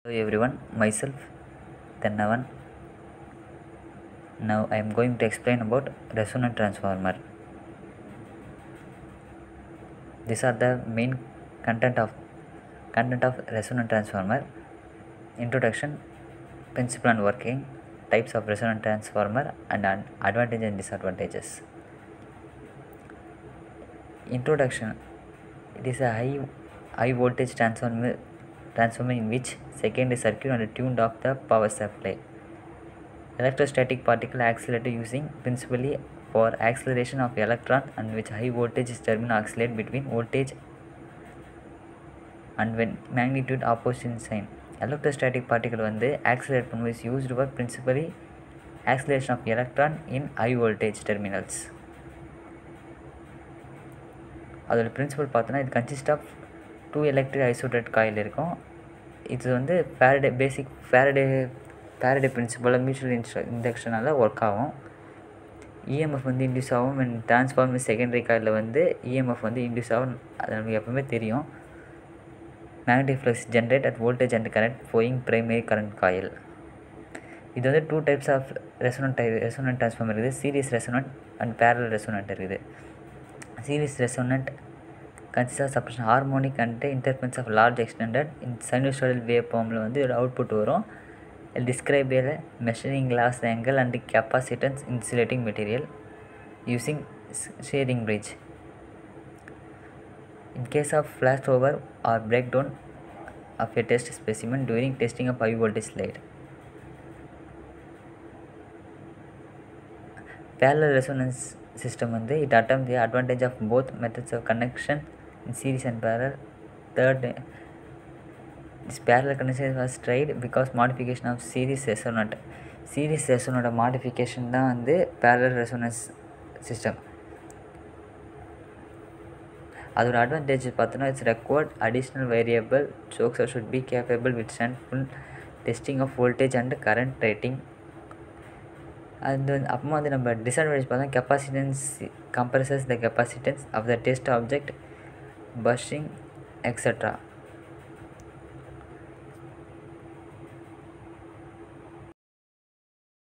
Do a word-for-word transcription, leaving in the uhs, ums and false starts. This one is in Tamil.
Hello everyone, myself Tennavan. Now I am going to explain about resonant transformer. These are the main content of content of resonant transformer. Introduction, principle and working, types of resonant transformer, and ad- advantages and disadvantages. Introduction. It is a high high voltage transformer transformer in which secondary circuit and tuned off the power supply. Electrostatic particle accelerator using principally for acceleration of electron, and which high voltage terminal oscillate between voltage and when magnitude opposite sign. Electrostatic particle வந்து accelerate பண்ணும் is used for principally acceleration of electron in high voltage terminals. அதோட பிரின்சிபல் பார்த்தோன்னா இது consist of two electric isolated coil இருக்கும். இது வந்து ஃபேரடே பேசிக் ஃபேரடே ஃபேரடே பிரின்சிபலில் மியூச்சுவல் இன்ஸ்ட்ர இண்டக்ஷனால் ஒர்க் ஆகும். இஎம்எஃப் வந்து இன்டியூஸ் ஆகும். அண்ட் டிரான்ஸ்ஃபார்மர் செகண்டரி காயில் வந்து இஎம்எஃப் வந்து இன்டியூஸ் ஆகும். அது நமக்கு எப்பவுமே தெரியும். Magnetic flux generate at voltage and current flowing primary current coil. இது வந்து two types of resonant resonant transformer இருக்குது. Series resonant and parallel resonant இருக்குது. Series resonant consists of suppression harmonic and interference of large extended in sinusoidal waveform ல வந்து ஒரு அவுட்புட் வரும். Describe a measuring glass angle and capacitance insulating material using shearing bridge. In case of flashover or breakdown of a test specimen during testing of high voltage slide. Parallel resonance system வந்து it attempts the advantage of both methods of connection in series and parallel. Third, this parallel connection was tried because modification of series resonant. Series resonant modification தான் வந்து parallel resonance system. அதோட அட்வான்டேஜ் பார்த்தோன்னா it's required additional variable chokes should be capable with stand full testing of voltage and current rating. அது அப்புறமா வந்து நம்ம டிஸ்அட்வான்டேஜ் பார்த்தா capacitance compresses the capacitance of the test object bushing etcetera.